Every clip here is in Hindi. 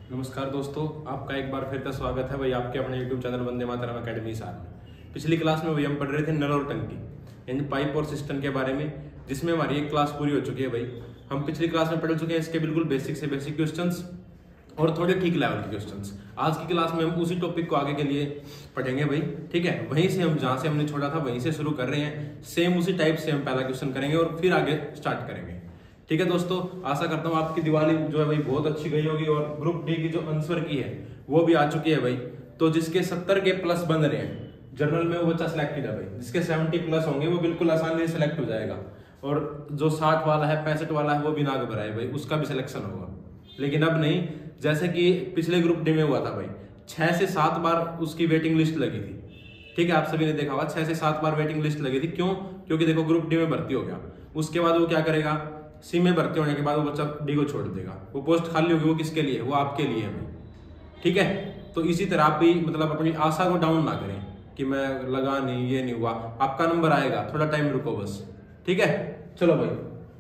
नमस्कार दोस्तों, आपका एक बार फिर का स्वागत है भाई आपके अपने YouTube channel Vande Mataram Academy सार में। पिछली क्लास में भाई हम पढ़ रहे थे नल और टंकी यानी पाइप और सिस्टम के बारे में, जिसमें हमारी एक क्लास पूरी हो चुकी है भाई। हम पिछली क्लास में पढ़ चुके हैं इसके बिल्कुल बेसिक से बेसिक क्वेश्चंस और थोड़े ठीक लेवल के क्वेश्चंस। आज की क्लास में हम उसी टॉपिक को आगे के लिए पढ़ेंगे भाई, ठीक है। वहीं से हम जहां से हमने छोड़ा था वहीं से शुरू कर रहे हैं, सेम उसी टाइप से हम पहला क्वेश्चन करेंगे और फिर आगे स्टार्ट करेंगे, ठीक है दोस्तों। आशा करता हूँ आपकी दिवाली जो है भाई बहुत अच्छी गई होगी और ग्रुप डी की जो आंसर की है वो भी आ चुकी है भाई। तो जिसके 70 के प्लस बन रहे हैं जनरल में वो बच्चा सिलेक्टेड है भाई, जिसके 70 प्लस होंगे वो बिल्कुल आसानी से सिलेक्ट हो जाएगा, और जो 60 वाला है 65 वाला है वो भी नाग भरा है भाई, उसका भी सिलेक्शन होगा। लेकिन अब नहीं, जैसे कि पिछले ग्रुप डी में हुआ था भाई, 6 से 7 बार उसकी वेटिंग लिस्ट लगी थी, ठीक है। आप सभी ने देखा होगा 6 से 7 बार वेटिंग लिस्ट लगी थी। क्यों? क्योंकि देखो ग्रुप डी में भर्ती हो गया, उसके बाद वो क्या करेगा, सी में भर्ती होने के बाद वो बच्चा डी को छोड़ देगा, वो पोस्ट खाली होगी, वो किसके लिए, वो आपके लिए है भाई, ठीक है। तो इसी तरह आप भी मतलब अपनी आशा को डाउन ना करें कि मैं लगा नहीं, ये नहीं हुआ, आपका नंबर आएगा, थोड़ा टाइम रुको बस, ठीक है। चलो भाई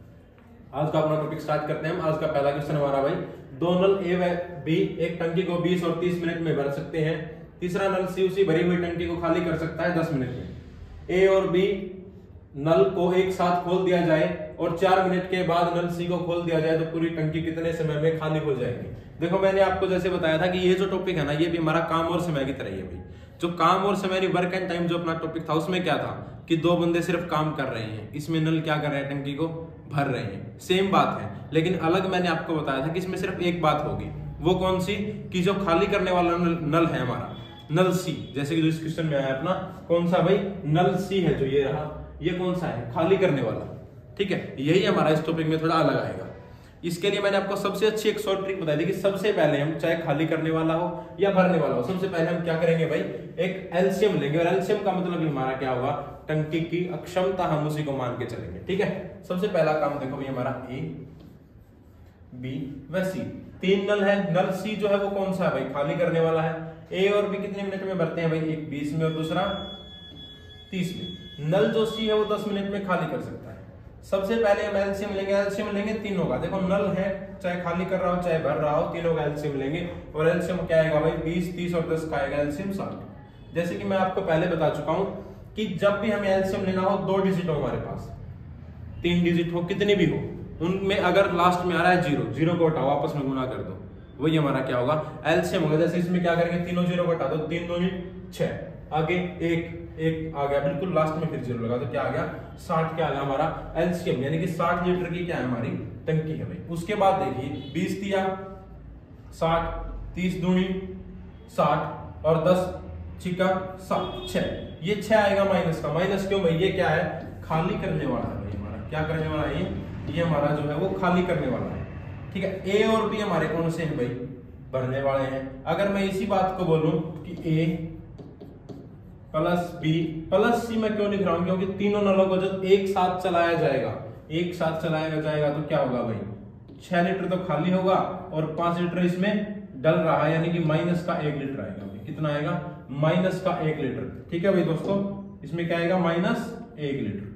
आज का अपना टॉपिक स्टार्ट करते हैं। आज का पहला क्वेश्चन हमारा भाई, दो नल ए व बी एक टंकी को 20 और 30 मिनट में भर सकते हैं। तीसरा नल सी उसी भरी हुई टंकी को खाली कर सकता है 10 मिनट में। ए और बी नल को एक साथ खोल दिया जाए और 4 मिनट के बाद नल सी को खोल दिया जाए तो पूरी टंकी कितने समय में खाली हो जाएगी। देखो मैंने आपको जैसे बताया था कि ये जो टॉपिक है ना, ये भी हमारा काम और समय की तरह ही है भाई। जो काम और समय वर्क एंड टाइम जो अपना टॉपिक था उसमें क्या था कि दो बंदे सिर्फ काम कर रहे हैं, इसमें नल क्या कर रहे हैं, टंकी को भर रहे हैं, सेम बात है। लेकिन अलग मैंने आपको बताया था कि इसमें सिर्फ एक बात होगी, वो कौन सी, कि जो खाली करने वाला नल है हमारा, नल सी, जैसे कि जो इस क्वेश्चन में आया अपना कौन सा भाई, नल सी है जो ये रहा, ये कौन सा है, खाली करने वाला, ठीक है। यही हमारा इस टॉपिक में थोड़ा अलग आएगा। इसके लिए मैंने आपको सबसे अच्छी एक शॉर्ट ट्रिक बताई थी कि सबसे पहले हम चाहे खाली करने वाला हो या भरने वाला हो, सबसे पहले हम क्या करेंगे भाई, एक एलसीएम लेंगे, और एलसीएम का मतलब हमारा क्या होगा, टंकी की अक्षमता, हम उसी को मान के चलेंगे, ठीक है। सबसे पहला काम देखो भाई हमारा ए बी व सी, 3 नल है। नल सी जो है वो कौन सा है भाई, खाली करने वाला है। ए और बी कितने मिनट में भरते हैं भाई, एक 20 में और दूसरा 30 में। नल जो सी है वो 10 मिनट में खाली कर सकता है। सबसे पहले हम एलसीएम लेंगे, एलसीएम लेंगे तीनों का। देखो नल है, चाहे खाली कर रहा हो चाहे भर रहा हो, तीनों का एलसीएम लेंगे, और एलसीएम क्या आएगा भाई, 20, 30 और 10 का आएगा एलसीएम 60। जैसे कि मैं आपको पहले बता चुका हूं कि जब भी हमें एलसीएम लेना हो, 2 डिजिट हो हमारे पास, 3 डिजिट हो, कितनी भी हो, उनमें अगर लास्ट में आ रहा है 0, 0 को हटाओ, आपस में गुणा कर दो, वही हमारा क्या होगा, एलसीएम होगा। जैसे इसमें क्या करेंगे, तीनों 0 को हटा दो, 3 2 6, आगे 1 आ गया, बिल्कुल लास्ट में फिर 0 लगा तो क्या आ गया, 60 क्या आ गया हमारा एलसीएम, यानी कि 60 लीटर की क्या है हमारी टंकी है भाई। उसके बाद देखिए 20 दिया 60, 30 दूनी 60 और 10 छिका 6, ये 6 आएगा माइनस का। माइनस क्यों भाई, ये क्या है, खाली करने वाला है भाई हमारा, क्या करने वाला है ये हमारा जो है वो खाली करने वाला है, ठीक है। ए और बी हमारे कौन से हैं भाई, भरने वाले हैं। अगर मैं इसी बात को बोलूं कि A plus B plus C मैं क्यों लिख रहा हूं, क्योंकि तीनों नलों को जब एक साथ चलाया जाएगा, एक साथ चलाया जाएगा तो क्या होगा भाई, 6 लीटर तो खाली होगा और 5 लीटर इसमें डल रहा है, यानी कि माइनस का 1 लीटर आएगा भाई। कितना आएगा, माइनस का 1 लीटर, ठीक है भाई दोस्तों। इसमें क्या आएगा, माइनस 1 लीटर।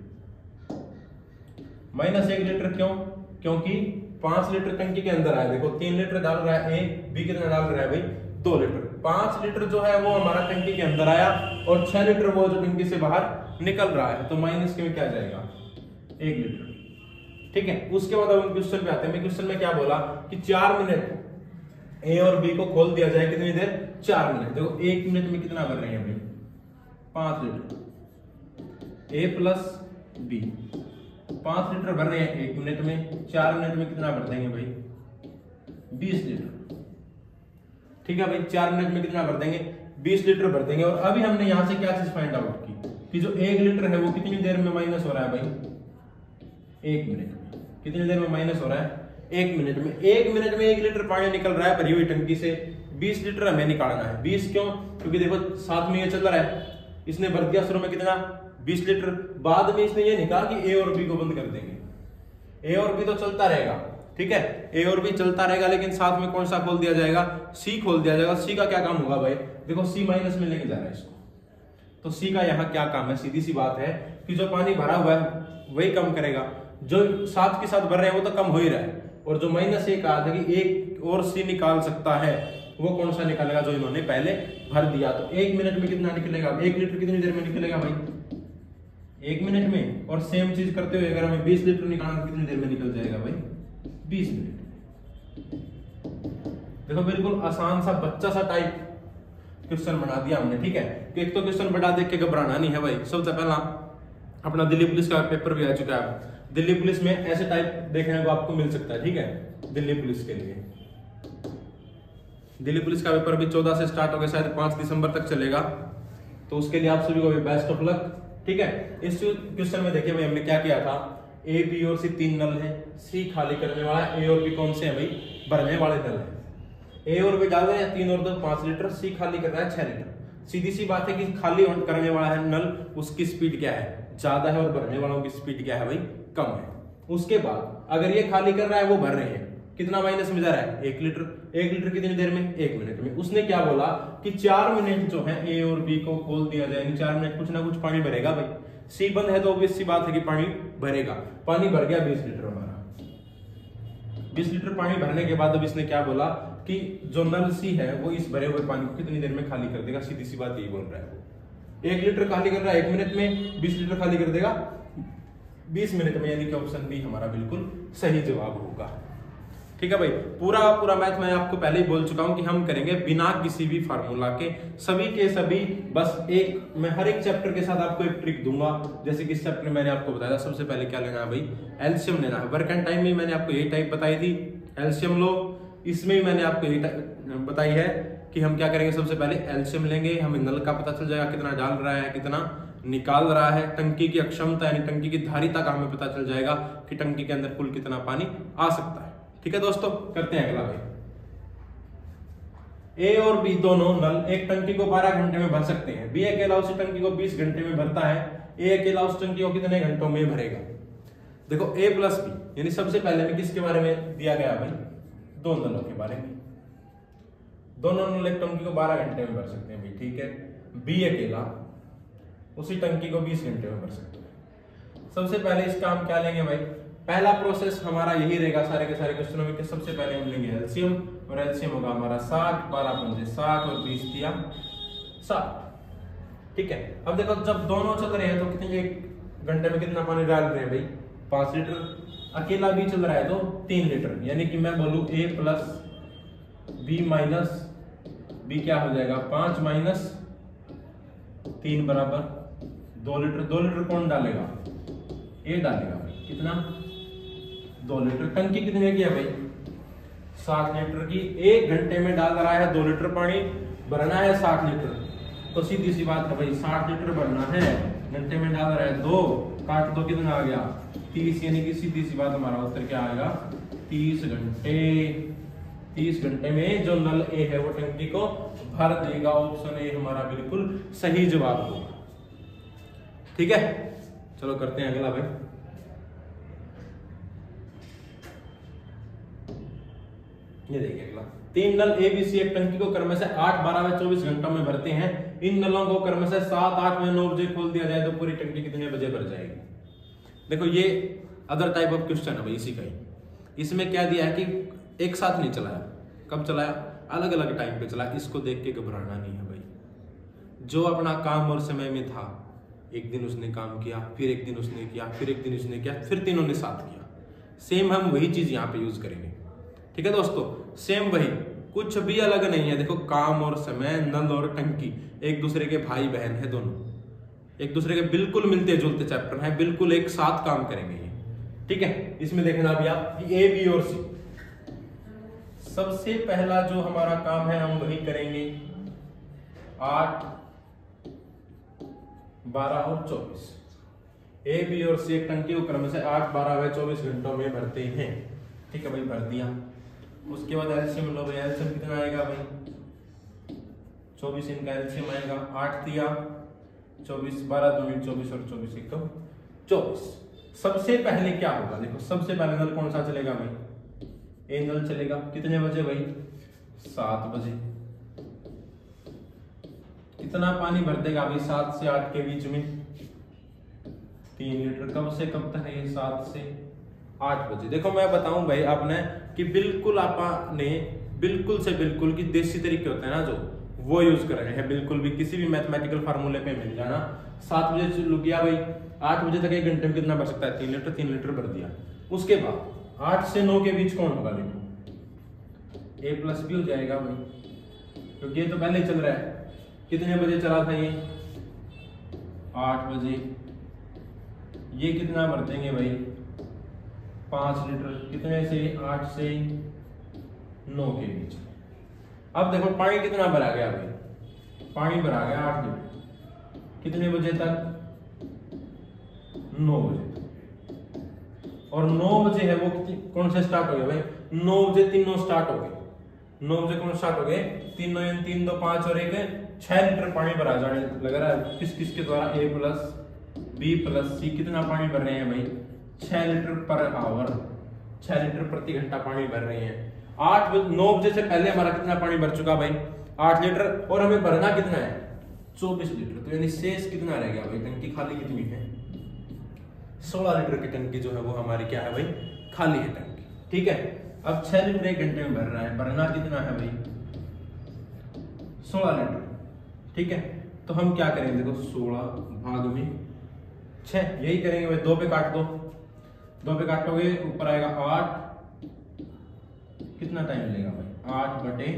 माइनस 1 लीटर क्यों, क्योंकि 5 लीटर टंकी के अंदर आया, देखो 3 लीटर डाल रहा है ए, बी कितना डाल रहा है भाई, 2 लीटर। 5 लीटर जो है वो हमारा टंकी के अंदर आया और 6 लीटर वो जो टंकी से बाहर निकल रहा है, तो माइनस के में क्या जाएगा, 1 लीटर, ठीक है। उसके बाद हम क्वेश्चन पे आते हैं। क्वेश्चन में क्या बोला कि 4 मिनट ए और बी को खोल दिया जाए, कितनी देर, 4 मिनट। देखो 1 मिनट में कितना भर रहे हैं भाई, 5 litre. A plus B 5 litre भर रहे हैं 1 मिनट में, 4 मिनट में कितना भर देंगे भाई, 20 लीटर, ठीक है भाई। 4 मिनट में कितना भर देंगे, 20 लीटर भर देंगे। और अभी हमने यहां से क्या चीज फाइंड आउट की कि जो 1 लीटर है वो कितनी देर में माइनस हो रहा है भाई, 1 मिनट में। कितनी देर में माइनस हो रहा है, 1 मिनट में। 1 मिनट में 1 लीटर पानी निकल रहा है भरी हुई टंकी से, 20 लीटर हमें निकालना है। 20 क्यों, क्योंकि देखो साथ में ये चल रहा है, इसने भर दिया शुरू में कितना, 20 लीटर, बाद में इसने ये निकाला कि ए और बी को बंद कर देंगे। ए और बी तो चलता रहेगा, ठीक है, ए और बी चलता रहेगा, लेकिन साथ में कौन सा खोल दिया जाएगा, सी खोल दिया जाएगा। सी का क्या काम होगा भाई, देखो सी माइनस में लेके जा रहा है इसको, तो सी का यहाँ क्या काम है, सीधी सी बात है कि जो पानी भरा हुआ है वही कम करेगा, जो साथ के साथ भर रहे हैं वो तो कम हो ही रहा है, और जो माइनस 1 कहा था कि एक और सी निकाल सकता है, वो कौन सा निकालेगा, जो इन्होंने पहले भर दिया। तो 1 मिनट में कितना निकलेगा, 1 लीटर कितनी देर में निकलेगा भाई, 1 मिनट में। और सेम चीज करते हुए अगर हमें 20 लीटर निकालना कितनी देर में निकल जाएगा भाई, 20 मिनट। देखो बिल्कुल आसान सा बच्चा सा टाइप क्वेश्चन बना दिया हमने, ठीक है। कि एक तो क्वेश्चन बड़ा देख के घबराना नहीं है भाई। सबसे पहला अपना दिल्ली पुलिस का पेपर भी आ चुका है, दिल्ली पुलिस में ऐसे टाइप देखने को आपको मिल सकता है, ठीक है। दिल्ली पुलिस के लिए दिल्ली पुलिस का पेपर भी 14 से स्टार्ट हो गया, शायद 5 दिसंबर तक चलेगा। तो उसके लिए आप सभी को भी बेस्ट ऑफ लक, ठीक है। इस क्वेश्चन में देखिए भाई हमने क्या किया था, ए बी और सी 3 नल है, सी खाली करने वाला है, ए और बी कौन से हैं भाई, भरने वाले नल है। ए और बी डाल रहे हैं 3 और 2 5 लीटर, सी खाली कर रहा है 6 लीटर। सीधी सी बात है कि खाली करने वाला है नल, उसकी स्पीड क्या है, ज्यादा है, और भरने वालों की स्पीड क्या है भाई, कम है। उसके बाद अगर ये खाली कर रहा है, वो भर रहे हैं, कितना माइनस में जा रहा है, 1 लीटर। 1 लीटर कितनी देर में, 1 मिनट में। उसने क्या बोला कि 4 मिनट जो है ए और बी को खोल दिया जाए, 4 मिनट कुछ ना कुछ पानी भरेगा भाई। सी बंद है तो ऑब्वियस सी बात है कि पानी भरेगा। पानी भर गया 20 लीटर हमारा। 20 लीटर पानी भरने के बाद अब इसने क्या बोला कि जो नल सी है वो इस भरे हुए पानी को कितनी देर में खाली कर देगा, सीधी सी बात यही बोल रहा है वो। 1 लीटर खाली कर रहा है 1 मिनट में, 20 लीटर खाली कर देगा 20 मिनट में, यानी कि ऑप्शन बी हमारा बिल्कुल सही जवाब होगा, ठीक है भाई। पूरा मैथ मैं आपको पहले ही बोल चुका हूं कि हम करेंगे बिना किसी भी फार्मूला के, सभी के सभी। बस एक मैं हर एक चैप्टर के साथ आपको एक ट्रिक दूंगा। जैसे कि इस चैप्टर में मैंने आपको बताया था सबसे पहले क्या लेना है भाई, एलसीएम लेना है। वर्क एंड टाइम में मैंने आपको यही टाइप बताई थी, एलसीएम लो। इसमें भी मैंने आपको यही बताई है कि हम क्या करेंगे, सबसे पहले एलसीएम लेंगे, हमें नल का पता चल जाएगा कितना डाल रहा है कितना निकाल रहा है। टंकी की अक्षमता यानी टंकी की धारिता का हमें पता चल जाएगा कि टंकी के अंदर कुल कितना पानी आ सकता है, ठीक है दोस्तों। करते हैं अगला भाई। ए और बी दोनों नल एक टंकी को 12 घंटे में भर सकते हैं। बी अकेला उस टंकी को 20 घंटे में भरता है, ए अकेला उस टंकी को कितने घंटों में भरेगा। देखो ए प्लस बी, यानी सबसे पहले में किसके बारे में दिया गया भाई, दो नलों के बारे में। दोनों नल एक टंकी को 12 घंटे में भर सकते हैं भाई, ठीक है। बी अकेला उसी टंकी को 20 घंटे में भर सकते हैं। सबसे पहले इसका हम क्या लेंगे भाई, पहला प्रोसेस हमारा यही रहेगा सारे के सारे क्वेश्चनों में कि सबसे पहले हम लेंगे एलसीएम, और एलसीएम होगा हमारा 60, 12 पंजे 60 और 20 दिया 60, ठीक है। अब देखो जब दोनों चल रहे हैं तो कितने, 1 घंटे में कितना पानी डाल रहे हैं भाई, 5 लीटर। अकेला बी चल रहा है तो 3 लीटर, यानी कि मैं बोलूं A plus B minus B क्या हो जाएगा, 5 माइनस 3 बराबर 2 लीटर। 2 लीटर कौन डालेगा, ए डालेगा भाई। कितना, 2 लीटर। टंकी कितने की है भाई, 60 लीटर की। 1 घंटे में डाल रहा है 2 लीटर पानी, भरना है 60 लीटर। तो सीधी सी बात है भाई, 60 लीटर भरना है, घंटे में डाल रहा है 2, काट दो कितना आ गया 30, यानी कि सीधी सी बात हमारा उत्तर क्या आएगा 30 घंटे। 30 घंटे में जो नल ए है वो टंकी को भर देगा। ऑप्शन ए हमारा बिल्कुल सही जवाब होगा, ठीक है। चलो करते हैं अगला भाई। ये देखिए अगला, 3 नल ए बी सी एक टंकी को क्रम से 8, 12 व 24 घंटों में भरते हैं। इन नलों को क्रम से 7, 8 व 9 बजे खोल दिया जाए तो पूरी टंकी कितने बजे भर जाएगी। देखो ये अदर टाइप ऑफ क्वेश्चन है भाई, इसी का ही। इसमें क्या दिया है कि एक साथ नहीं चलाया, कब चलाया, अलग अलग टाइम पे चलाया। इसको देख के घबराना नहीं है भाई। जो अपना काम और समय में था, एक दिन उसने काम किया, फिर एक दिन उसने किया, फिर एक दिन उसने किया, फिर तीनों ने साथ किया। सेम हम वही चीज यहाँ पे यूज करेंगे, ठीक है दोस्तों। सेम वही, कुछ भी अलग नहीं है। देखो काम और समय, नल और टंकी एक दूसरे के भाई बहन है, दोनों एक दूसरे के बिल्कुल मिलते जुलते चैप्टर हैं, बिल्कुल एक साथ काम करेंगे ये, ठीक है। इसमें देखना अभी आप ए बी और सी। सबसे पहला जो हमारा काम है हम वही करेंगे, 8, 12 और 24। ए बी और सी एक टंकी को क्रम से 8, 12 व 24 घंटों में भरते हैं, ठीक है भाई, भर दिया। उसके बाद एलसीएम लो भाई, एलसीएम कितना आएगा भाई, 24 इनका एलसीएम आएगा, 8 दिया 24, 12 दूनी 24 और 24 एक तो 24। सबसे पहले क्या होगा, देखो सबसे पहले नल कौन सा चलेगा भाई, ए नल चलेगा। कितने बजे भाई, 7 बजे। कितना पानी भर देगा भाई 7 से 8 के बीच में, 3 लीटर। कब से कब तक है ये, 7 से 8 बजे। देखो मैं बताऊं भाई आपने कि बिल्कुल आपने बिल्कुल से बिल्कुल की देसी तरीके होते हैं ना जो, वो यूज कर रहे हैं। बिल्कुल भी किसी भी मैथमेटिकल फार्मूले पे मिल जाना। 7 बजे शुरू किया भाई, 8 बजे तक 1 घंटे में कितना भर सकता है? 3 लीटर। 3 लीटर भर दिया। उसके बाद 8 से 9 के बीच कौन होगा? देखो a प्लस बी हो जाएगा भाई, क्योंकि ये तो पहले चल रहा है। कितने बजे चला था ये? 8 बजे। ये कितना भर देंगे भाई? 5 लीटर। कितने से? 8 से 9 के बीच। अब देखो पानी कितना भरा गया भाई? पानी भरा गया 8 लीटर। कितने बजे तक? 9 बजे तक। और 9 बजे है वो कौन से स्टार्ट हो गया भाई? 9 बजे तीनों स्टार्ट हो गए। 9 बजे कौन स्टार्ट हो गए? 3 9 3 2 5 और 1 6 लीटर पानी भरा जाने लग रहा है। किस किस के द्वारा? a plus B plus C. कितना पानी भर रहे हैं भाई? 6 लीटर पर आवर। 6 लीटर प्रति घंटा पानी भर रहे हैं। 9 बजे से पहले हमारा कितना पानी भर चुका भाई? 8 लीटर। और हमें भरना कितना है? 24 लीटर। तो यानी शेष कितना रह गया भाई? टंकी खाली कितनी है? 16 लीटर की टंकी जो है वो हमारी क्या है भाई? खाली है टंकी। ठीक है। अब 6 लीटर 1 घंटे में भर रहा है। भरना कितना है भाई? 16 लीटर। ठीक है। तो हम क्या करेंगे? देखो 16 भाग में 6, यही करेंगे भाई। 2 पे काट दो। 2 पे काटोगे ऊपर आएगा 8। कितना टाइम मिलेगा भाई? 8 बटे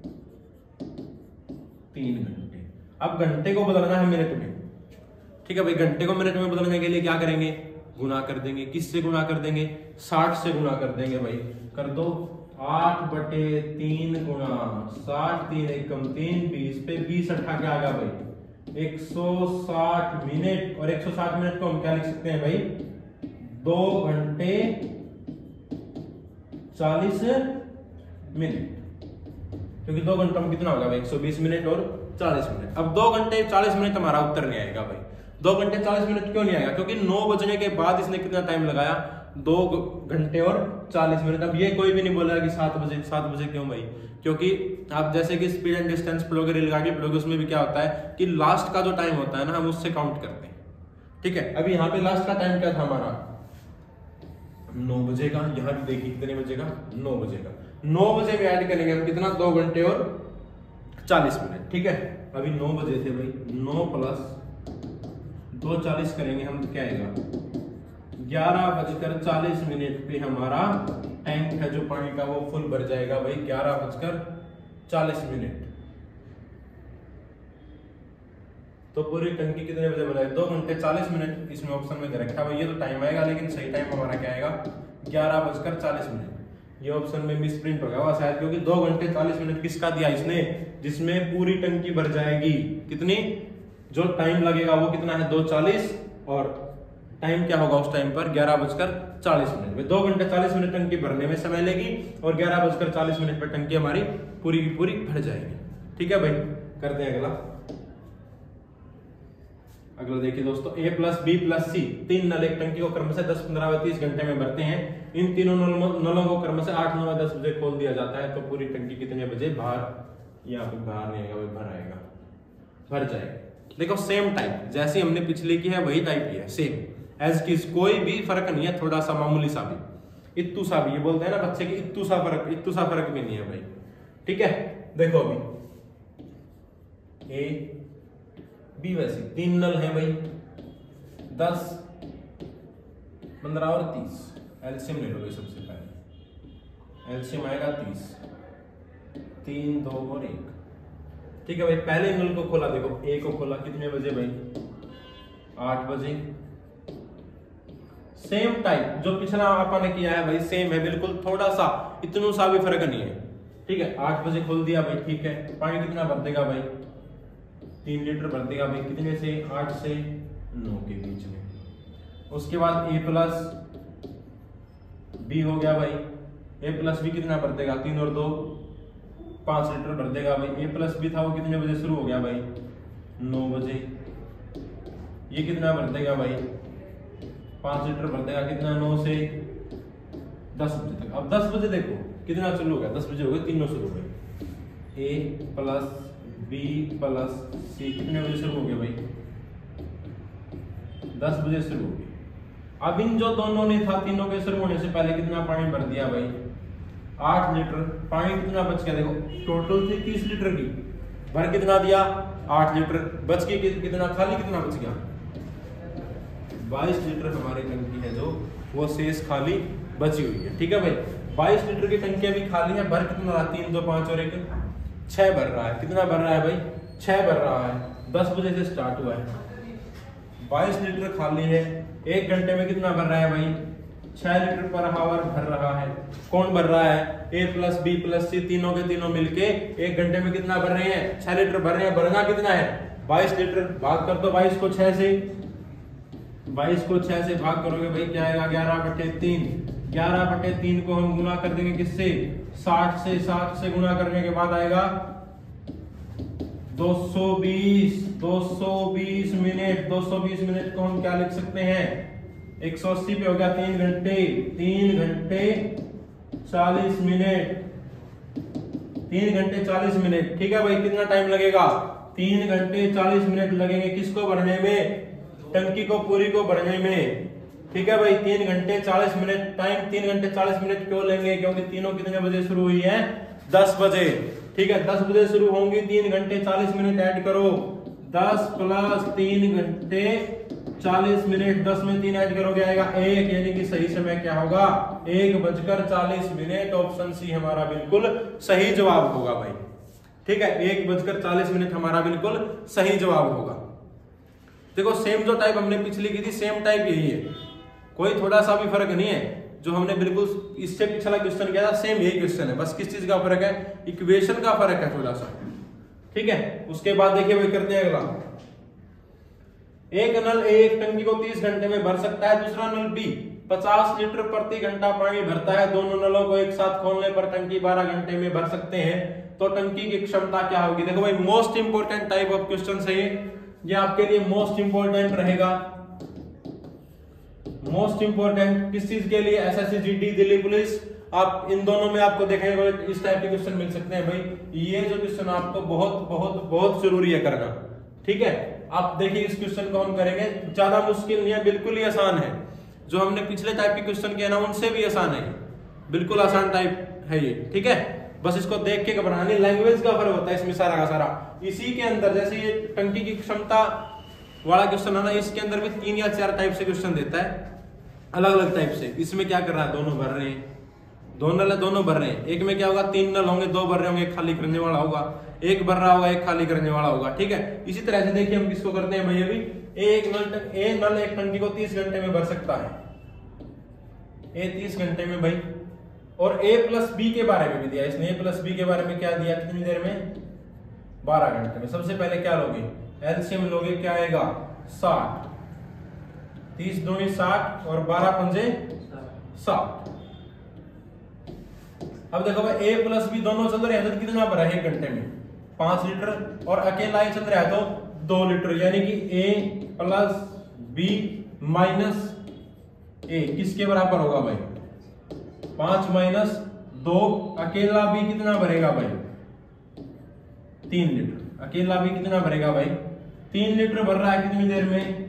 3 घंटे। अब घंटे को बदलना है मिनट में। ठीक है भाई। घंटे को मिनट में बदलने के लिए क्या करेंगे? गुना कर देंगे। किससे गुना कर देंगे? 60 से गुना कर देंगे भाई। कर दो। 8 बटे 3 गुना 60। 3 एकम 3, 20 पे 20 अट्ठा क्या आ गया भाई? 160 मिनट। और 160 मिनट को हम क्या लिख सकते हैं भाई? 2 घंटे 40 मिनट। क्योंकि 2 घंटों में कितना होगा भाई? 120 मिनट और 40 मिनट। अब 2 घंटे 40 मिनट हमारा उत्तर नहीं आएगा भाई। 2 घंटे 40 मिनट क्यों नहीं आएगा? क्योंकि 9 बजने के बाद इसने कितना टाइम लगाया? 2 घंटे और 40 मिनट। अब ये कोई भी नहीं बोला कि 7 बजे। 7 बजे क्यों भाई? क्योंकि आप जैसे कि स्पीड एंड डिस्टेंस पढ़ोगे, रेलगाड़ी पढ़ोगे, उसमें भी क्या होता है कि लास्ट का जो टाइम होता है ना, हम उससे काउंट करते हैं। ठीक है। अभी यहाँ पे लास्ट का टाइम क्या था हमारा? 9 बजे का। यहाँ भी देखिए कितने बजे का? 9 बजे का। 9 बजे में ऐड करेंगे हम कितना? 2 घंटे और 40 मिनट। ठीक है। अभी 9 बजे थे भाई। 9 प्लस 2 40 करेंगे हम तो क्या आएगा? 11:40 पे हमारा टैंक है जो पानी का वो फुल भर जाएगा भाई। 11:40। तो पूरी टंकी कितने बजे भर जाएगी? 2 घंटे 40 मिनट इसमें ऑप्शन में दे रखा है भाई। ये तो टाइम आएगा, लेकिन सही टाइम हमारा क्या आएगा? 11:40। ये ऑप्शन में मिस प्रिंट हो गया हुआ शायद, क्योंकि 2 घंटे 40 मिनट किसका दिया इसने? जिसमें पूरी टंकी भर जाएगी। कितनी? जो टाइम लगेगा वो कितना है? 2:40। और टाइम क्या होगा उस टाइम पर? 11:40। 2 घंटे 40 मिनट टंकी भरने में समय लेगी और 11:40 पर टंकी हमारी पूरी की पूरी भर जाएगी। ठीक है भाई। करते हैं अगला देखिए दोस्तों, a plus B plus C 3 नल एक टंकी को क्रम से 10, 15 व 30 घंटे में भरते हैं। इन तीनों नलों को क्रम से 8, 9 व 10 बजे खोल दिया जाता है। तो पूरी टंकी कितने बजे बाहर? यहाँ पे बाहर नहीं आएगा, भर आएगा, भर जाएगा। देखो सेम टाइप जैसी हमने पिछली की है वही टाइप की है, सेम एज की, कोई भी फर्क नहीं है। थोड़ा सा मामूली सा भी, इत्तू सा भी, ये बोलते हैं ना बच्चे की इत्तू सा फर्क भी नहीं है भाई। ठीक है। देखो अभी ए बी वैसे 3 नल है भाई, 10, 15 और 30। एलसीएम ले लो सबसे पहले। एलसीएम आएगा 30, 3, 2 और 1। ठीक है भाई। पहले नल को खोला, देखो ए को खोला कितने बजे भाई? 8 बजे। सेम टाइप जो पिछला आपने किया है भाई, सेम है बिल्कुल, थोड़ा सा इतना सा भी फर्क नहीं है। ठीक है। 8 बजे खोल दिया भाई। ठीक है। पानी कितना भर देगा भाई? 3 लीटर भर देगा भाई। कितने से? 8 से 9 के बीच में। उसके बाद ए प्लस बी हो गया भाई। ए प्लस बी कितना भर देगा? 3 और 2 5 लीटर भर देगा भाई। ए प्लस बी था वो कितने बजे शुरू हो गया भाई? 9 बजे। ये कितना भर देगा भाई? 5 लीटर भर देगा। कितना? 9 से 10 बजे तक। अब 10 बजे देखो कितना शुरू हो गया? 10 बजे हो गए, तीनों शुरू हो गए। A plus B plus C कितने बजे शुरू हो गए भाई? 10 बजे शुरू हो गए। अब इन जो दोनों ने था, तीनों के शुरू होने से पहले कितना पानी भर दिया भाई? 8 लीटर। पानी कितना बच गया? देखो टोटल थी 30 लीटर की, भर कितना दिया? 8 लीटर। बच के कितना खाली, कितना बच गया? 22 लीटर हमारी टंकी है जो वो शेष खाली बची हुई है। ठीक है भाई, 22 लीटर की टंकी अभी खाली है। भर कितना रहा? 3 2 5 और 1 6 भर रहा है। कितना भर रहा है भाई? 6 भर रहा है। 10 बजे से स्टार्ट हुआ है, 22 लीटर खाली है। 1 घंटे में कितना भर रहा है भाई? 6 लीटर पर आवर भर रहा है। कौन भर रहा है? A plus B plus C, तीनों के तीनों मिलके 1 घंटे में कितना भर रहे हैं? 6 लीटर भर रहे हैं। भरना कितना है? 22 लीटर। भाग कर दो 22 को 6 से, 22 को 6 से भाग करोगे भाई क्या आएगा? 11/3। 11/3 को हम गुना कर देंगे किससे? 60 से। 60 से गुना करने के बाद आएगा 220। 220 मिनट। 220 मिनट को हम क्या लिख सकते हैं? 180 पे हो गया 3 घंटे। 3 घंटे 40 मिनट। 3 घंटे 40 मिनट। ठीक है भाई, कितना टाइम लगेगा? 3 घंटे 40 मिनट लगेंगे। किसको भरने में? टंकी को पूरी को भरने में। ठीक है भाई, 3 घंटे 40 मिनट टाइम। 3 घंटे 40 मिनट क्यों लेंगे? क्योंकि तीनों कितने बजे शुरू हुई है? 10 बजे। ठीक है, 10 बजे शुरू होंगी। 3 घंटे 40 मिनट ऐड करो। 10 प्लस 3 घंटे 40 मिनट। 10 में 3 ऐड करोगे आएगा 1, यानी कि सही समय क्या होगा? 1:40 मिनट। ऑप्शन सी हमारा बिल्कुल सही जवाब होगा भाई। ठीक है, 1:40 मिनट हमारा बिल्कुल सही जवाब होगा। देखो सेम जो टाइप हमने पिछली की थी, सेम टाइप यही है, कोई थोड़ा सा भी फर्क नहीं है। जो हमने बिल्कुल इससे पिछला क्वेश्चन किया था सेम यही क्वेश्चन है, बस किस चीज का फर्क है? इक्वेशन का फर्क है थोड़ा सा। ठीक है, उसके बाद देखिए वही करते हैं अगला। एक नल ए एक टंकी को 30 घंटे में भर सकता है, दूसरा नल बी 50 लीटर प्रति घंटा पानी भरता है। दोनों नलों को एक साथ खोलने पर टंकी 12 घंटे में भर सकते हैं, तो टंकी की क्षमता क्या होगी? देखो भाई, most important type of question है ये आपके लिए मोस्ट इंपोर्टेंट रहेगा। मोस्ट इंपोर्टेंट किस चीज के लिए? SSC GD Delhi police. आप इन दोनों में आपको देखेंगे इस टाइप के क्वेश्चन मिल सकते हैं भाई। ये जो क्वेश्चन आपको बहुत बहुत बहुत जरूरी है करना। ठीक है, आप देखिए इस क्वेश्चन को हम करेंगे, ज्यादा मुश्किल नहीं है, बिल्कुल ही आसान है। जो हमने पिछले टाइप के क्वेश्चन किए ना उनसे भी आसान है, बिल्कुल आसान टाइप है ये। ठीक है, बस इसको देख के घबराना नहीं। लैंग्वेज का फर्क होता है इसमें सारा का सारा। इसी के अंदर जैसे ये टंकी की क्षमता वाला क्वेश्चन है ना, इसके अंदर भी 3 या 4 टाइप से क्वेश्चन देता है, अलग अलग टाइप से। इसमें क्या कर रहा है? दोनों भर रहे हैं, दोनों नल दोनों भर रहे हैं। एक में क्या होगा? 3 नल होंगे, 2 भर रहे होंगे, एक खाली करने वाला होगा, एक भर रहा होगा, एक खाली करने वाला होगा। ठीक है, इसी तरह से देखिए हम किसको करते हैं भाई। अभी एक नल एक टंकी को 30 घंटे में भर सकता है, ए 30 घंटे में भाई। और ए प्लस बी के बारे में भी दिया इसने। ए प्लस बी के बारे में क्या दिया? कितनी देर में? 12 घंटे में। सबसे पहले क्या लोगे? एलसीएम लोगे, क्या आएगा? 60। 30 दूनी 60 और 12 पंजे 60। अब देखो भाई, ए प्लस बी दोनों चल रहे हैं तो कितना भरा है 1 घंटे में? 5 लीटर। और अकेला ही चल रहा है तो 2 लीटर, यानी कि A plus B minus A किसके बराबर होगा भाई? 5 माइनस 2। अकेला भी कितना भरेगा भाई? 3 लीटर। अकेला भी कितना भरेगा भाई? 3 लीटर भर रहा है कितनी देर में?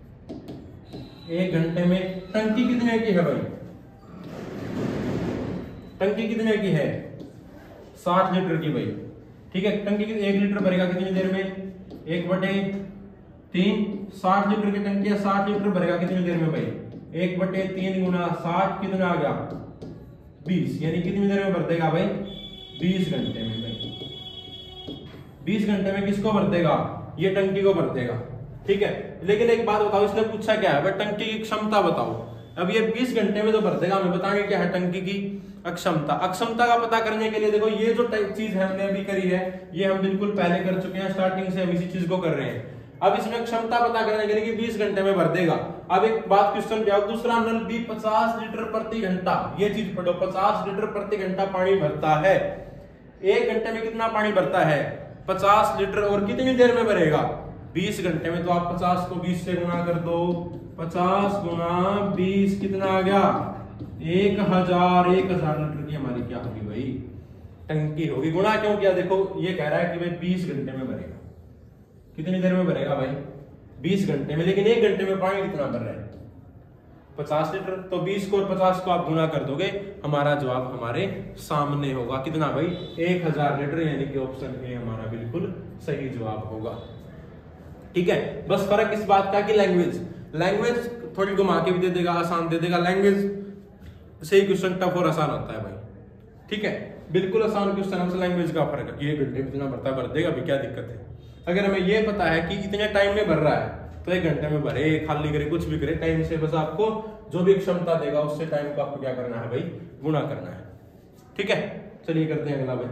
1 घंटे में। टंकी कितने की है भाई? टंकी कितने की है? 60 लीटर की भाई। ठीक है, टंकी की 1 लीटर भरेगा कितनी देर में? 1/3। 60 लीटर की टंकी है, 60 लीटर भरेगा कितनी देर में भाई? 1/3 गुना 60 कितना आ गया? 20। यानी कितनी देर में भर देगा भाई? 20 घंटे में भाई। 20 घंटे में किसको भर देगा? ये टंकी को भर देगा। ठीक है, लेकिन एक बात बताओ, इसने पूछा क्या है भाई? टंकी की क्षमता बताओ। अब ये 20 घंटे में तो भर देगा, हमें बताएंगे क्या है टंकी की अक्षमता। अक्षमता का पता करने के लिए देखो ये जो चीज है हमने अभी करी है, ये हम बिल्कुल पहले कर चुके हैं, स्टार्टिंग से हम इसी चीज को कर रहे हैं। अब इसमें क्षमता पता करने के लिए कि 20 घंटे में भर देगा। अब एक बात क्वेश्चन पे आओ, दूसरा नल बी 50 लीटर प्रति घंटा, ये चीज पढ़ो, 50 लीटर प्रति घंटा पानी भरता है। 1 घंटे में कितना पानी भरता है? 50 लीटर। और कितनी देर में भरेगा? 20 घंटे में। तो आप 50 को 20 से गुणा कर दो। 50 गुना 20 कितना आ गया? 1000 लीटर की हमारी क्या होगी भाई? टंकी होगी। गुणा क्यों किया? देखो ये कह रहा है कि भाई 20 घंटे में भरेगा। कितनी देर में भरेगा भाई? 20 घंटे में। लेकिन 1 घंटे में पानी कितना भर रहा है? 50 लीटर। तो 20 को और 50 को आप गुना कर दोगे, हमारा जवाब हमारे सामने होगा। कितना भाई? 1000 लीटर, यानी कि ऑप्शन ए हमारा बिल्कुल सही जवाब होगा। ठीक है, बस फर्क इस बात का कि लैंग्वेज थोड़ी घुमा के भी दे देगा, आसान दे देगा। लैंग्वेज से ही क्वेश्चन टफ और आसान होता है भाई। ठीक है, बिल्कुल आसान क्वेश्चन हमसे लैंग्वेज का फर्क है कि 1 घंटे में इतना भर देगा, अभी क्या दिक्कत है। अगर हमें ये पता है कि इतने टाइम में भर रहा है तो 1 घंटे में भरे, खाली करे, कुछ भी करे, टाइम से बस आपको जो भी क्षमता देगा उससे टाइम को आपको क्या करना है भाई? गुणा करना है। ठीक है, चलिए करते हैं अगला भाई।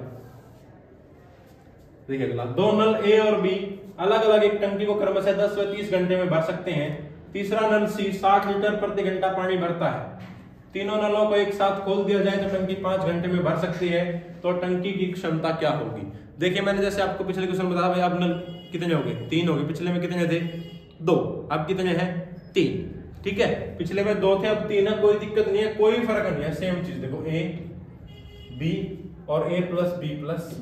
देखिए अगला, 2 नल ए और बी अलग अलग एक टंकी को क्रमशः 10 व 30 घंटे में भर सकते हैं। तीसरा नल सी 60 लीटर प्रति घंटा पानी भरता है। तीनों नलों को एक साथ खोल दिया जाए तो टंकी 5 घंटे में भर सकती है, तो टंकी की क्षमता क्या होगी? देखिए मैंने जैसे आपको पिछले क्वेश्चन में बताया भाई, अब नल कितने हो गए? 3 हो गए। पिछले में कितने थे? 2। अब कितने हैं? 3। ठीक है, पिछले में 2 थे, अब 3 है। कोई दिक्कत नहीं है, कोई फर्क नहीं है, सेम चीज। देखो ए बी और ए प्लस बी प्लस।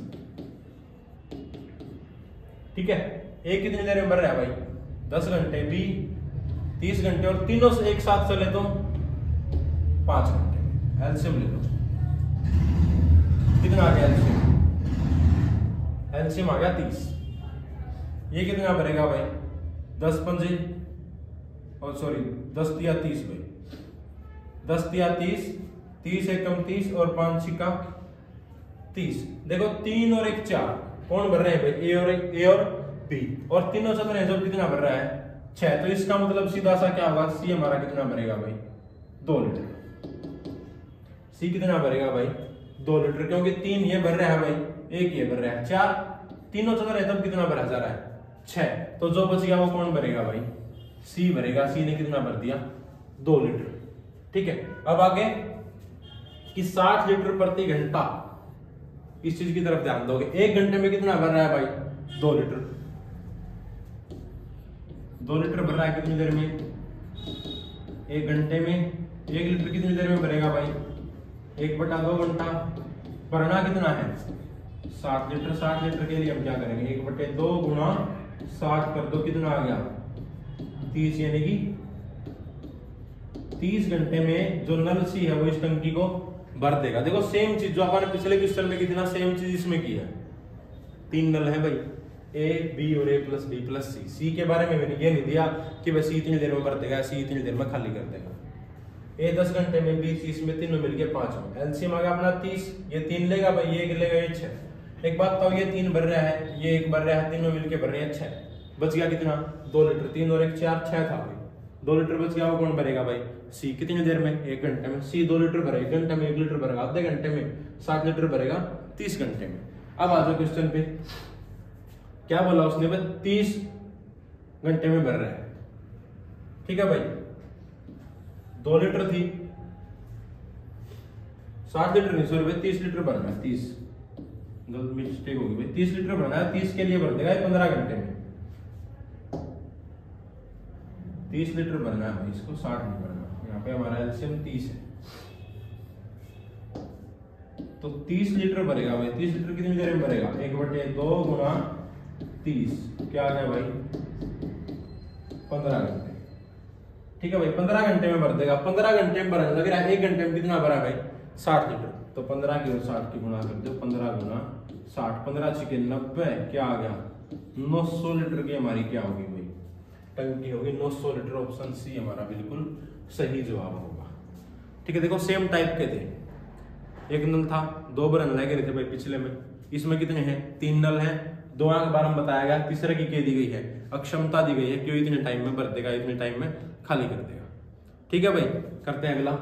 ठीक है, ए कितनी देर में भर रहा है भाई? 10 घंटे, बी 30 घंटे, और तीनों से एक साथ चले तो 5 घंटे में। एलसीएम ले लो, कितना आ गया एलसीएम? एलसीएम आ गया 30। ये कितना भरेगा भाई? 10 पंजे, और सॉरी 10 तिया 30 भाई, 10 तिया 30, 30 एकम 30 और 5 छिका 30। देखो 3 और 1 4, कौन भर रहे हैं भाई? ए और बी, और तीनों से भरे जो कितना भर रहा है? 6। तो इसका मतलब सीधा सा क्या होगा? सी हमारा कितना भरेगा भाई? 2 लीटर। सी कितना भरेगा भाई? 2 लीटर, क्योंकि 3 ये भर रहा है भाई, 1 ये भर रहा है, 4 तीनों से भरे तब कितना भरा जा रहा है? 6। तो जो बच गया वो कौन भरेगा भाई? सी भरेगा। सी ने कितना भर दिया? 2 लीटर। ठीक है, अब आगे कि 60 लीटर प्रति घंटा, इस चीज की तरफ ध्यान दोगे। 1 घंटे में कितना भर रहा है भाई? 2 लीटर। 2 लीटर भर रहा है कितनी देर में? 1 घंटे में। 1 लीटर कितनी देर में भरेगा भाई? 1/2 घंटा। भरना कितना है? 60 लीटर। 60 लीटर के लिए हम क्या करेंगे? 1/2 गुणा 60 कर दो, कितना आ गया? 30, यानी कि 30 घंटे में जो नल सी है वो इस टंकी को भर देगा। देखो सेम चीज जो आपने पिछले क्वेश्चन में की थी ना, सेम चीज इसमें की है। 3 नल है भाई, ए बी और A plus B plus C. C के बारे में मैंने ये नहीं दिया कि भाई सी इतनी देर में भर देगा, सी इतनी देर में खाली कर देगा। ए 10 घंटे में, बी 30 में, तीनों मिलके 5 में। एलसीएम आ गया अपना 30। ये 3 लेगा भाई, ये 1 लेगा, ये 6। एक बात तो ये 3 भर रहा है, ये 1 भर रहा है, तीनों मिलके भर रहे हैं 6। बच गया कितना? 2 लीटर। 3 और 1 4, 6 था भाई। 2 लीटर बच गया, वो कौन भरेगा भाई? सी। कितनी देर में? 1 घंटे में। सी 2 लीटर भरेगा 1 घंटे में, 1 लीटर भरेगा आधे घंटे में, 60 लीटर भरेगा 30 घंटे में। अब आ जाओ क्वेश्चन पे, क्या बोला उसने भाई? 30 घंटे में भर रहा है। ठीक है भाई, 2 लीटर थी, 60 लीटर नहीं, सॉरी भाई 30 लीटर भरना है। 30 गलत मिस्टेक होगी भाई, 30 लीटर भरना है। 30 के लिए भर देगा 15 घंटे में। 30 लीटर भरना है भाई, इसको 60 नहीं भरना। यहाँ पे हमारा एलसीएम 30 है, तो 30 लीटर भरेगा भाई। 30 लीटर कितनी देर में भरेगा? 1/2 गुणा 30, क्या आ गया भाई? 15 घंटे। ठीक है भाई, 15 घंटे में भर देगा। 15 घंटे में भरना लग रहा है, 1 घंटे में कितना भरा भाई? 60 लीटर। तो 15 की और 60 की गुणा कर दो, 15 गुणा 60, 15 छिके 90, क्या आ गया? 900 लीटर की हमारी क्या होगी भाई? टंकी होगी 900 लीटर। ऑप्शन सी हमारा बिल्कुल सही जवाब होगा। ठीक है, देखो सेम टाइप के थे। एक नल था, 2 बरन लगे थे भाई पिछले में। इसमें कितने हैं? 3 नल हैं। 2 के बारे में बताया गया, तीसरे की क्या दी गई है? अक्षमता दी गई है, क्यों? इतने टाइम में भर देगा, इतने टाइम में खाली कर देगा। ठीक है भाई, करते हैं अगला।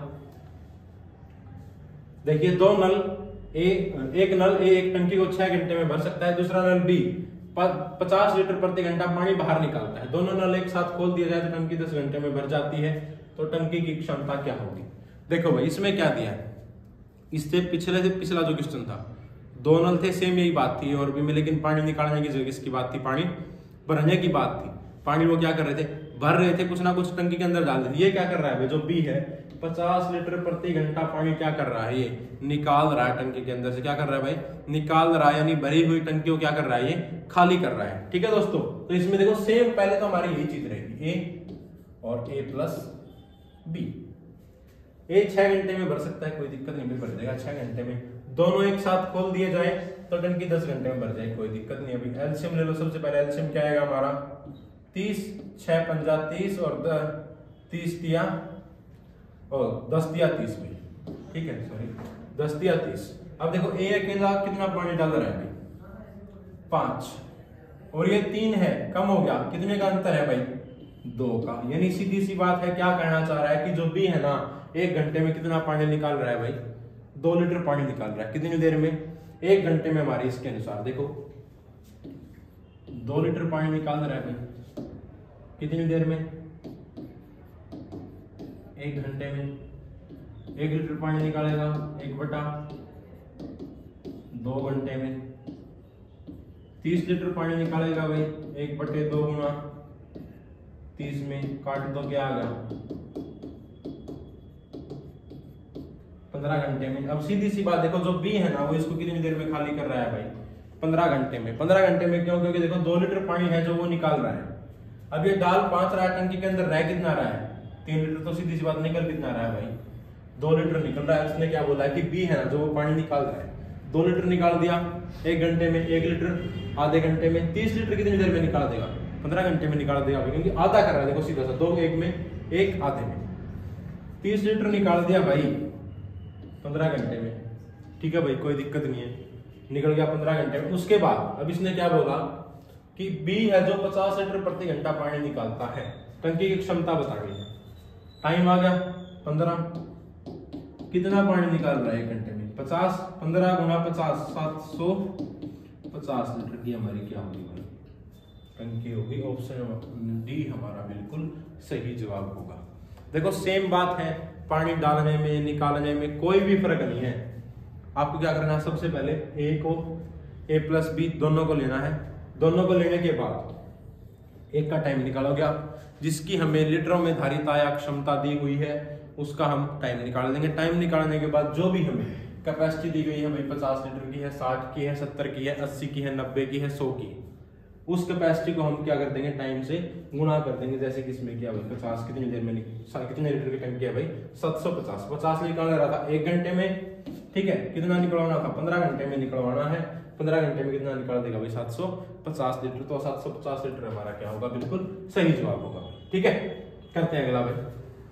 देखिए 2 नल एक नल ए एक टंकी को 6 घंटे में भर सकता है। दूसरा नल बी 50 लीटर प्रति घंटा पानी बाहर निकालता है। दोनों नल एक साथ खोल दिया जाए तो टंकी 10 घंटे में भर जाती है, तो टंकी की क्षमता क्या होगी? देखो भाई, इसमें क्या दिया है? इससे पिछला जो क्वेश्चन था, 2 नल थे, सेम यही बात थी और भी में, लेकिन पानी निकालने की जगह इसकी बात थी, पानी भरने की बात थी। पानी वो क्या कर रहे थे? भर रहे थे, कुछ ना कुछ टंकी के अंदर डाल रहे थे। ये क्या कर रहा है भाई? जो बी है 50 लीटर प्रति घंटा पानी क्या कर रहा है? ये निकाल रहा है टंकी के अंदर से। क्या कर रहा है भाई? निकाल रहा है, यानी भरी हुई टंकी को क्या कर रहा है? ये खाली कर रहा है। ठीक है दोस्तों, तो इसमें देखो सेम पहले तो हमारी यही चीज रहेगी, ए और ए प्लस बी। ये 6 घंटे में भर सकता है, कोई दिक्कत नहीं, भी भर देगा 6 घंटे में। दोनों एक साथ खोल दिए जाए तो टंकी 10 घंटे में भर जाए, कोई दिक्कत नहीं। अभी एलसीएम ले लो, सबसे पहले एलसीएम क्या आएगा हमारा 30, 6 पंजा 30 और 30 दिया और 10 दिया 30 में, ठीक है, सॉरी 10 दिया 30। अब देखो ए अकेला कितना पानी डाल रहा है भाई 5, और ये 3 है, कम हो गया, कितने का अंतर है भाई 2 का। यानी सीधी सी बात है, क्या कहना चाह रहा है कि जो बी है ना 1 घंटे में कितना पानी निकाल रहा है भाई 2 लीटर पानी निकाल रहा है। कितनी देर में 1 घंटे में हमारी इसके अनुसार देखो 2 लीटर पानी निकाल रहा है भाई कितनी देर में 1 घंटे में 1 लीटर पानी निकालेगा 1/2 घंटे में। 30 लीटर पानी निकालेगा भाई 1/2 गुना 30 में, काट दो क्या आ गया 15 घंटे में। अब सीधी सी बात देखो, जो बी है ना वो इसको कितनी देर में खाली कर रहा है भाई 15 घंटे में। 15 घंटे में क्यों, क्योंकि देखो 2 लीटर पानी है जो वो निकाल रहा है। अब ये डाल 5 रहा है, टंकी के अंदर रह कितना रहा है 3 लीटर, तो सीधी सी बात निकल कितना रहा है भाई 2 लीटर निकल रहा है। उसने क्या बोला है कि बी है ना जो वो पानी निकाल रहा है 2 लीटर निकाल दिया 1 घंटे में, 1 लीटर आधे घंटे में, 30 लीटर कितनी देर में निकाल देगा 15 घंटे में निकाल देगा, क्योंकि आधा कर रहा है। देखो सीधा सा 2 1 में 1 आधे में 30 लीटर निकाल दिया भाई 15 घंटे में, ठीक है भाई, कोई दिक्कत नहीं है, निकल गया 15 घंटे में। उसके बाद अब इसने क्या बोला कि बी है जो 50 लीटर प्रति घंटा पानी निकालता है, टंकी की क्षमता बतानी है। टाइम आ गया 15, कितना पानी निकाल रहा है 1 घंटे में 50, 15 गुना 50 750 लीटर की हमारी क्या होगी भाई टंकी होगी। ऑप्शन डी हमारा बिल्कुल सही जवाब होगा। देखो सेम बात है, पानी डालने में निकालने में कोई भी फर्क नहीं है। आपको क्या करना है, सबसे पहले ए को a प्लस बी दोनों को लेना है। दोनों को लेने के बाद एक का टाइम निकालोगे आप, जिसकी हमें लीटरों में धारिता या क्षमता दी हुई है उसका हम टाइम निकाल देंगे। टाइम निकालने के बाद जो भी हमें कैपेसिटी दी गई है भाई 50 लीटर की है, 60 की है, 70 की है, 80 की है, 90 की है, 100 की, उस कैपेसिटी को हम क्या कर देंगे टाइम से गुणा कर देंगे। जैसे कि इसमें क्या भाई 50 कितनी देर में कितने लीटर की टंकी है भाई 750, 50 निकाल रहा था 1 घंटे में, ठीक है, कितना निकलवाना था 15 घंटे में निकलवाना है। 15 घंटे में कितना निकाल देगा भाई 750 लीटर, तो 750 लीटर हमारा क्या होगा बिल्कुल सही जवाब होगा। ठीक है, करते हैं अगला भाई।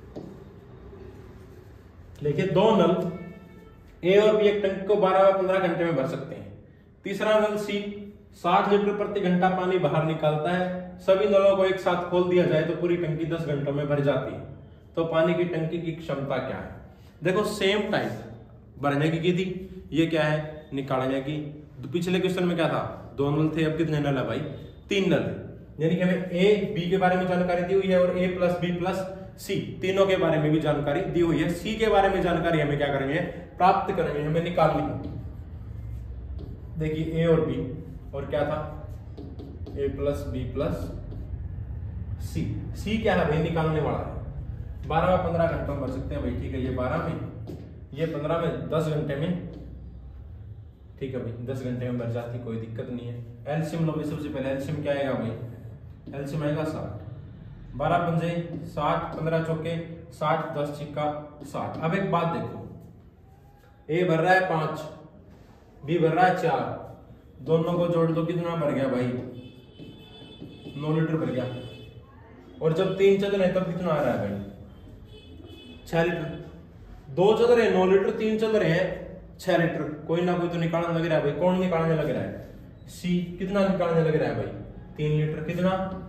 देखिए 2 नल ए और बी एक टंकी को 12 व 15 घंटे में भर सकते हैं। तीसरा नल सी 60 लीटर प्रति घंटा पानी बाहर निकालता है। सभी नलों को एक साथ खोल दिया जाए तो पूरी टंकी 10 घंटों में भर जाती है। तो पानी की टंकी की क्षमता क्या है? देखो सेम टाइम भरने की थी, ये क्या है निकालने की। पिछले क्वेश्चन में क्या था 2 नल थे, अब कितने नल है भाई 3 नल। यानी कि हमें ए बी के बारे में जानकारी दी हुई है और A plus B plus C तीनों के बारे में भी जानकारी दी हुई है। सी के बारे में जानकारी हमें क्या करेंगे प्राप्त करेंगे, हमें निकालनी होगी। देखिए ए और बी और क्या था A plus B plus C. C क्या है भाई निकालने वाला है। 12 व 15 घंटों में भर सकते हैं भाई, ठीक है, ये 12 में ये 15 में 10 घंटे में, ठीक है भाई 10 घंटे में भर जाती, कोई दिक्कत नहीं है। एलसीएम लो भाई, सबसे पहले एलसीएम क्या आएगा भाई, एलसीएम आएगा 60, 12 पंजे 60, 15 चौके 60, 10 छिक्का 60। अब एक बात देखो, ए भर रहा है 5, बी भर रहा है 4, दोनों को जोड़ दो कितना भर गया भाई 9 लीटर भर गया। और जब 3 चल रहे तब कितना आ रहा है भाई 6 लीटर। 2 चल रहे हैं 9 लीटर, 3 चल रहे हैं 6 लीटर। कोई ना कोई तो निकालने लग रहा है भाई। कौन निकालने लग रहा है? सी। कितना निकालने लग रहा है भाई 3 लीटर। कितना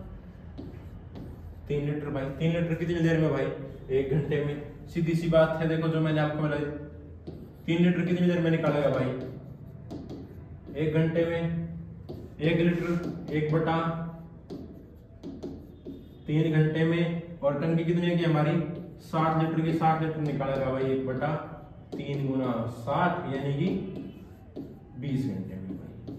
3 लीटर भाई। 3 लीटर कितनी देर में भाई 1 घंटे में। सीधी सी बात है, देखो जो मैंने आपको बताई 3 लीटर कितनी देर में निकालेगा भाई 1 घंटे में। 1 लीटर 1/3 घंटे में। और टंकी कितनी है कि हमारी 60 लीटर की, 60 लीटर निकालेगा भाई 1/3 गुना 60 यानी कि 20 घंटे में भाई।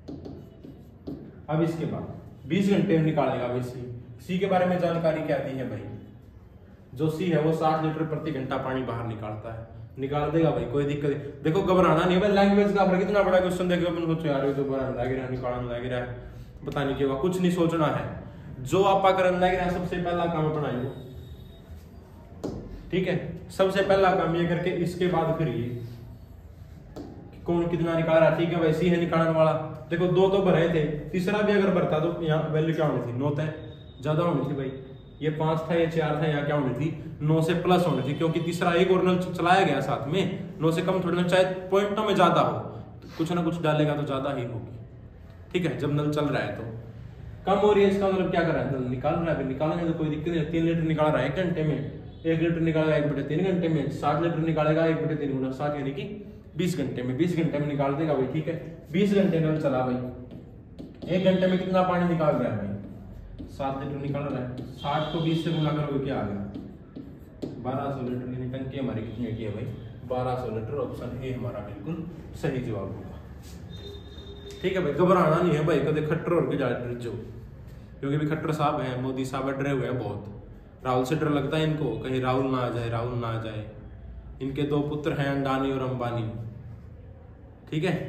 अब इसके बाद 20 घंटे में निकालेगा भाई सी। सी के बारे में जानकारी क्या दी है भाई, जो सी है वो 60 लीटर प्रति घंटा पानी बाहर निकालता है, निकाल देगा भाई, कोई दिक्कत नहीं। देखो घबराना नहीं भाई, लैंग्वेज का फर्क इतना बड़ा क्वेश्चन देखो अपन सोचो यार ये तो भरन लग रहा है निकालने लग रहा है, पता नहीं क्यों, कुछ नहीं सोचना है। जो आपका करने लग रहा है सबसे पहला काम अपनाइए, ठीक है। सबसे पहला काम ये करके इसके बाद फिर ये कौन कितना निकाल रहा है। ठीक है भाई, सी है निकालने वाला। देखो 2 तो भरे थे, तीसरा भी अगर भरता तो यहाँ वैल्यू क्या होनी थी, 9 तय ज्यादा होनी थी भाई। ये 5 था, ये 4 था, यहाँ क्या होनी थी 9 से प्लस होनी थी, क्योंकि तीसरा एक और नल चलाया गया साथ में। 9 से कम थोड़ी ना, चाहे पॉइंटों में ज्यादा हो तो कुछ ना कुछ डालेगा तो ज्यादा ही होगी। ठीक है, जब नल चल रहा है तो कम हो रही है, इसका मतलब क्या कर रहा है, नल निकाल रहा है। निकालने में तो कोई दिक्कत नहीं, 3 लीटर निकाल रहा है 1 घंटे में, 1 लीटर निकालेगा 1/3 घंटे में, 60 लीटर निकालेगा 1/3 गुना 60 यानी कि 20 घंटे में। 20 घंटे में निकाल देगा भाई। ठीक है, 20 घंटे नल चला भाई, 1 घंटे में कितना पानी निकाल रहा है भाई, 7 लीटर निकाल रहा है। 60 को 20 से गुना करोगे क्या आ गया, 1200 लीटर। यानी टंकी हमारी कितनी की है भाई, 1200 लीटर। ऑप्शन ए हमारा बिल्कुल सही जवाब होगा। ठीक है भाई, घबराना नहीं है भाई, कभी खट्टर और के ज्यादा जो, क्योंकि भी खट्टर साहब हैं, मोदी साहब डरे हुए हैं बहुत। राहुल से डर लगता है इनको, कहीं राहुल ना आ जाए, राहुल ना आ जाए। इनके 2 पुत्र हैं, अंडानी और अंबानी। ठीक है,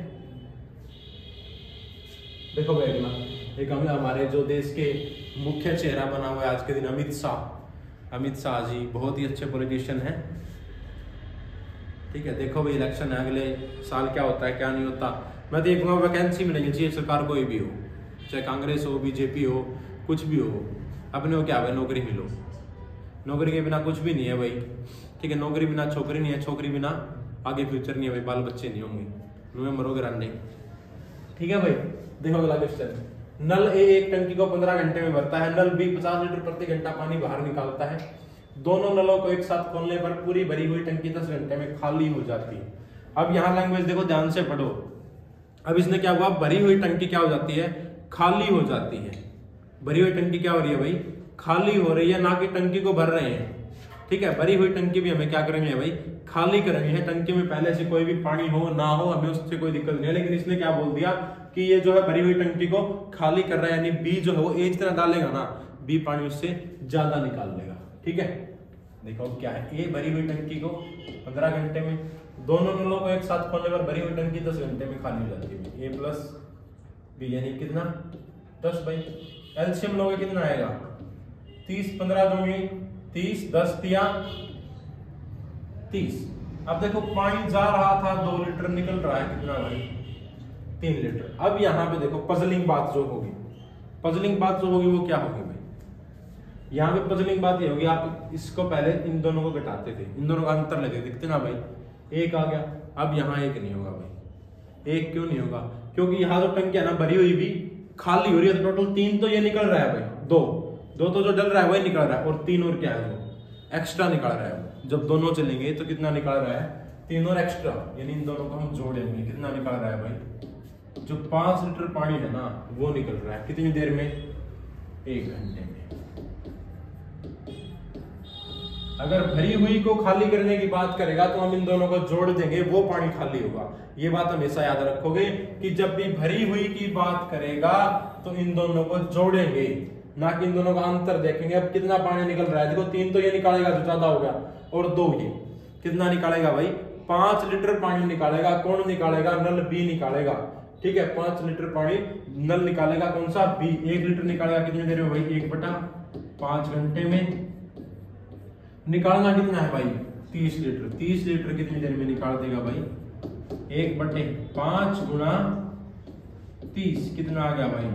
देखो भाई अगला एक हमारे जो देश के मुख्य चेहरा बना हुआ है आज के दिन, अमित शाह। अमित शाह जी बहुत ही अच्छे पॉलिटिशियन हैं। ठीक है, देखो भाई इलेक्शन है, अगले साल क्या होता है क्या नहीं होता। मैं देखूंगा वैकेंसी मिलेंगी चाहिए, सरकार कोई भी हो, चाहे कांग्रेस हो, बीजेपी हो, कुछ भी हो, अपने को क्या भाई नौकरी मिलो। नौकरी के बिना कुछ भी नहीं है भाई। ठीक है, नौकरी बिना छोकरी नहीं है, छोकरी बिना आगे फ्यूचर नहीं है भाई, बाल बच्चे नहीं होंगे, तुम्हें मरोगे रंडे। ठीक है भाई, देखो अगला क्वेश्चन। नल ए एक टंकी को 15 घंटे में भरता है, नल बी 50 लीटर प्रति घंटा पानी बाहर निकालता है। दोनों नलों को एक साथ खोलने पर पूरी भरी हुई टंकी 10 घंटे में खाली हो जाती है। अब यहाँ लैंग्वेज देखो ध्यान से पढ़ो। अब इसने क्या हुआ, भरी हुई टंकी क्या हो जाती है, खाली हो जाती है। भरी हुई टंकी क्या हो रही है भाई, खाली हो रही है, ना कि टंकी को भर रहे हैं। ठीक है, भरी हुई टंकी भी हमें क्या करेंगे भाई, खाली करेंगे है। टंकी में पहले से कोई भी पानी हो ना हो, हमें उससे कोई दिक्कत नहीं है, लेकिन इसने क्या बोल दिया कि ये जो है भरी हुई टंकी को खाली कर रहा है, यानी बी जो है वो ए जितना डालेगा ना, बी पानी उससे ज्यादा निकाल लेगा। ठीक है, देखो क्या है, ए भरी हुई टंकी को 15 घंटे में, दोनों नलों को एक साथ खोलने पर भरी हुई टंकी 10 घंटे में खाली हो जाती है। ए प्लस बी यानी कितना 10 भाई। एलसीएम लोगे कितना आएगा, 30 15 दूंगी 30, 10 तिया 30। अब देखो पानी जा रहा था 2 लीटर, निकल रहा है कितना भाई 3 लीटर। अब यहाँ पे देखो पजलिंग बात जो होगी, पजलिंग बात जो होगी वो क्या होगी भाई, यहाँ पे पजलिंग बात ये होगी, आप इसको पहले इन दोनों को घटाते थे, इन दोनों का अंतर लगे दिखते ना भाई, 1 आ गया। अब यहाँ 1 नहीं होगा भाई। 1 क्यों नहीं होगा, क्योंकि यहाँ जो टंकी है ना भरी हुई भी खाली हो रही है, तो टोटल 3 तो ये निकल रहा है भाई, 2 तो जो डल रहा है वही निकल रहा है, और 3 और क्या है जो एक्स्ट्रा निकल रहा है। जब दोनों चलेंगे तो कितना निकल रहा है, 3 और एक्स्ट्रा, यानी इन दोनों को हम जोड़ेंगे, कितना निकल रहा है भाई, जो 5 लीटर पानी है ना वो निकल रहा है कितनी देर में, 1 घंटे में। अगर भरी हुई को खाली करने की बात करेगा तो हम इन दोनों को जोड़ देंगे, वो पानी खाली होगा। ये बात हमेशा याद रखोगे कि जब भी भरी हुई की बात करेगा तो इन दोनों को जोड़ेंगे, ना कि इन दोनों का अंतर देखेंगे। अब कितना पानी निकल रहा है, देखो 3 तो ये निकालेगा जो ज्यादा हो गया, और 2 ये कितना निकालेगा भाई, 5 लीटर पानी निकालेगा। कौन निकालेगा, नल बी निकालेगा। ठीक है, 5 लीटर पानी नल निकालेगा, कौन सा बी। 1 लीटर निकालेगा कितनी देर में भाई, 1/5 घंटे में। निकालना कितना है भाई, 30 लीटर। 30 लीटर कितनी देर में निकाल देगा भाई, 1/5 गुना 30 कितना आ गया भाई,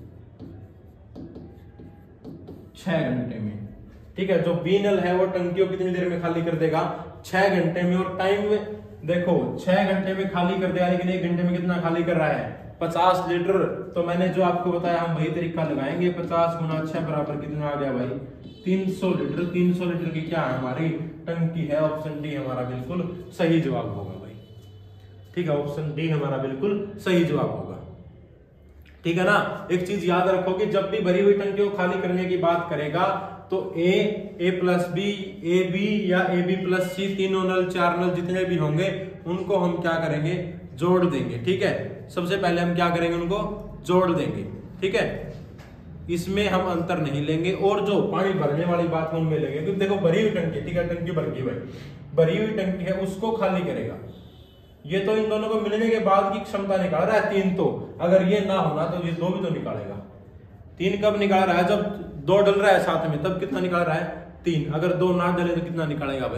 6 घंटे में। ठीक है, जो बी नल है वो टंकी को कितनी देर में खाली कर देगा, 6 घंटे में। और टाइम में देखो 6 घंटे में खाली कर देगा, लेकिन 1 घंटे में कितना खाली कर रहा है, 50 लीटर। तो मैंने जो आपको बताया हम वही तरीका लगाएंगे, 50 गुना 6 बराबर कितना आ गया भाई, 300 लीटर। 300 लीटर की क्या है हमारी टंकी है। ऑप्शन डी हमारा बिल्कुल सही जवाब होगा भाई। ठीक है, ऑप्शन डी हमारा बिल्कुल सही जवाब होगा। ठीक है ना, एक चीज याद रखो कि जब भी भरी हुई टंकी को खाली करने की बात करेगा तो A plus B, A B या ए बी प्लस सी, तीनों नल 4 नल जितने भी होंगे उनको हम क्या करेंगे, जोड़ देंगे। ठीक है, सबसे पहले हम क्या करेंगे, उनको जोड़ देंगे। ठीक है, इसमें हम अंतर नहीं लेंगे, और जो पानी भरने वाली बात है उनमें लेंगे। क्योंकि देखो भरी हुई टंकी, ठीक है, टंकी भर गई भाई, भरी हुई टंकी है उसको खाली करेगा। ये तो इन दोनों को मिलने के बाद की क्षमता निकाल रहा है 3, तो अगर ये ना होना तो ये 2 भी तो निकालेगा। 3 कब निकाल रहा है, जब 2 डल रहा है साथ में, तब कितना निकाल रहा है, 3। अगर 2 ना डले तो कितना निकालेगा भाई,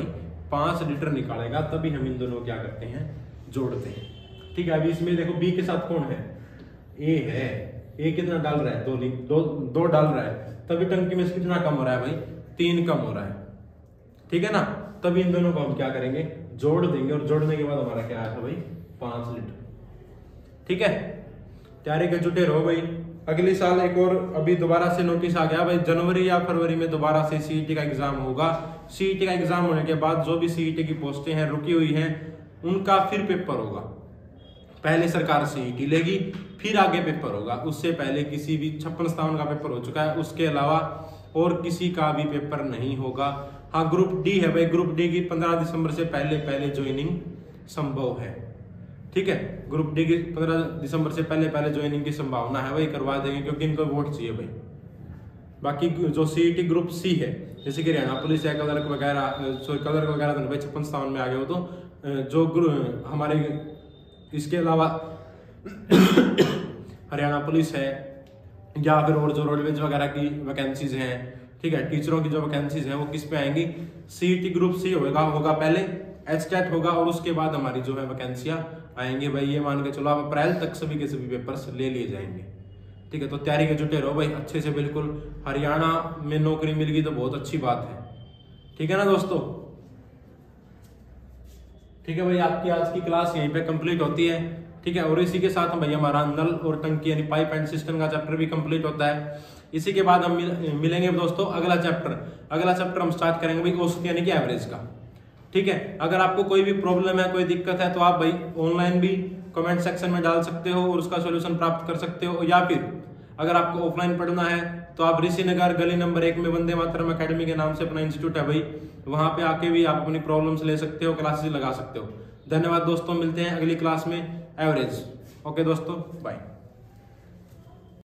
5 लीटर निकालेगा, तभी हम इन दोनों क्या करते हैं, जोड़ते हैं। ठीक है, अभी इसमें देखो बी के साथ कौन है, ए है। ए कितना डाल रहा है, दो डाल रहा है, तभी टंकी में से कितना कम हो रहा है भाई, 3 कम हो रहा है। ठीक है ना, तभी इन दोनों को हम क्या करेंगे, जोड़ देंगे, और जोड़ने के बाद हमारा क्या आया था भाई, 5 लीटर। ठीक है, तैयारी के जुटे रहो भाई। अगले साल एक और अभी दोबारा से नोटिस आ गया भाई, जनवरी या फरवरी में दोबारा से सीईटी का एग्जाम होगा। सीईटी का एग्जाम होने के बाद जो भी सीईटी की पोस्टें हैं रुकी हुई हैं, उनका फिर पेपर होगा। पहले सरकार सीईटी लेगी, फिर आगे पेपर होगा। उससे पहले किसी भी 56-57 का पेपर हो चुका है, उसके अलावा और किसी का भी पेपर नहीं होगा। हाँ, ग्रुप डी है भाई, ग्रुप डी की 15 दिसंबर से पहले ज्वाइनिंग संभव है। ठीक है, ग्रुप डी की 15 दिसंबर से पहले ज्वाइनिंग की संभावना है, वही करवा देंगे, क्योंकि इनको वोट चाहिए भाई। बाकी जो सीईटी ग्रुप सी है, जैसे कि हरियाणा पुलिस है, क्लर्क वगैरह तो भाई 56-57 में आ गए हो, तो जो हमारे इसके अलावा हरियाणा पुलिस है, या फिर और जो रोडवेज वगैरह की वैकेंसीज हैं, ठीक है, टीचरों की जो वैकेंसीज हैं वो किस पे आएंगी, सीईटी ग्रुप सी होगा पहले, एचटेट होगा, और उसके बाद हमारी जो है वैकेंसियां आएंगे भाई। ये मान के चलो, अब अप्रैल तक सभी के सभी पेपर्स ले लिए जाएंगे। ठीक है, तो तैयारी के जुटे रहो भाई अच्छे से, बिल्कुल। हरियाणा में नौकरी मिल गई तो बहुत अच्छी बात है। ठीक है ना दोस्तों, ठीक है भाई, आपकी आज की क्लास यहीं पे कंप्लीट होती है। ठीक है, और इसी के साथ भाई हमारा नल और टंकी यानी पाइप एंड सिस्टम का चैप्टर भी कंप्लीट होता है। इसी के बाद हम मिलेंगे दोस्तों अगला चैप्टर हम स्टार्ट करेंगे भाई औसत यानी कि एवरेज का। ठीक है, अगर आपको कोई भी प्रॉब्लम है, कोई दिक्कत है, तो आप भाई ऑनलाइन भी कमेंट सेक्शन में डाल सकते हो और उसका सॉल्यूशन प्राप्त कर सकते हो, या फिर अगर आपको ऑफलाइन पढ़ना है तो आप ऋषिनगर गली नंबर 1 में वंदे मातरम एकेडमी के नाम से अपना इंस्टीट्यूट है भाई, वहां पे आके भी आप अपनी प्रॉब्लम्स ले सकते हो, क्लासेस लगा सकते हो। धन्यवाद दोस्तों, मिलते हैं अगली क्लास में एवरेज। ओके दोस्तों, बाय।